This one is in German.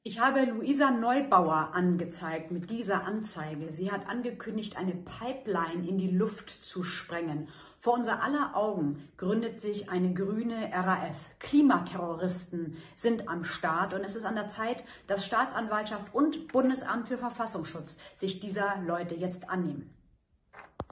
Ich habe Luisa Neubauer angezeigt mit dieser Anzeige. Sie hat angekündigt, eine Pipeline in die Luft zu sprengen. Vor unser aller Augen gründet sich eine grüne RAF. Klimaterroristen sind am Start und es ist an der Zeit, dass Staatsanwaltschaft und Bundesamt für Verfassungsschutz sich dieser Leute jetzt annehmen.